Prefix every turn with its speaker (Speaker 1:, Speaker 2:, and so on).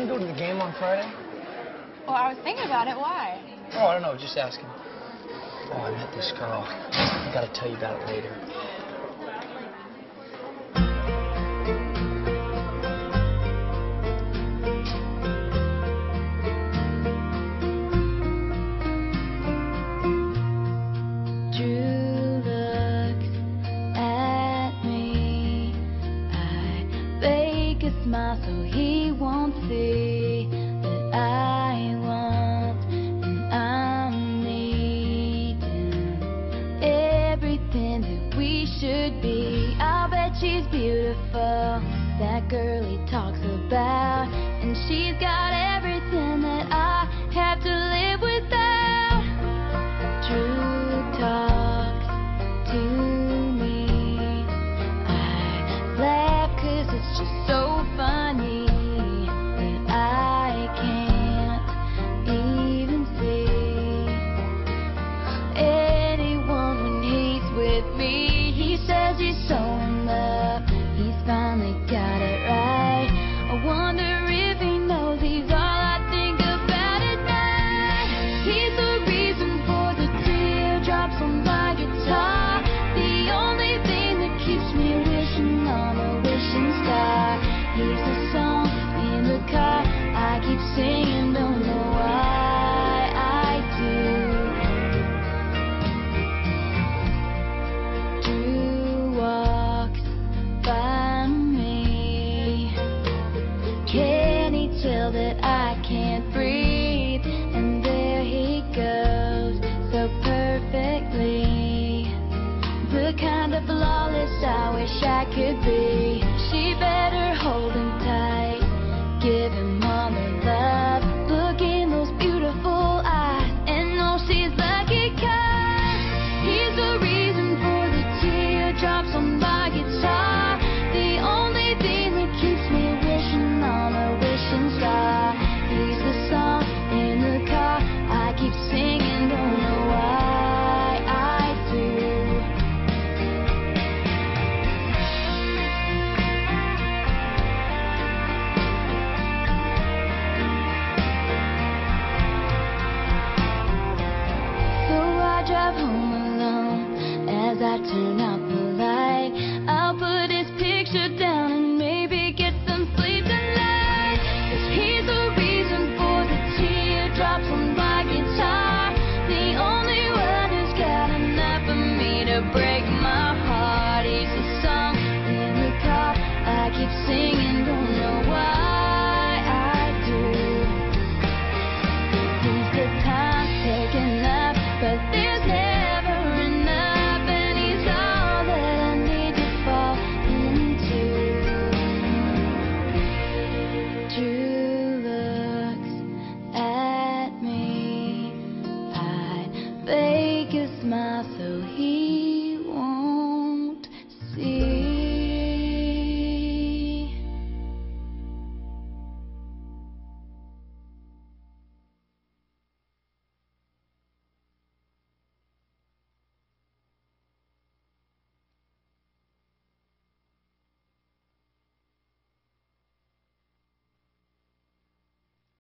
Speaker 1: to go to the game on Friday?
Speaker 2: Well, I was thinking about it. Why?
Speaker 1: Oh, I don't know. Just asking. Oh, I met this girl. I gotta tell you about it later.
Speaker 3: Drew looks at me. I fake a smile so he won't see.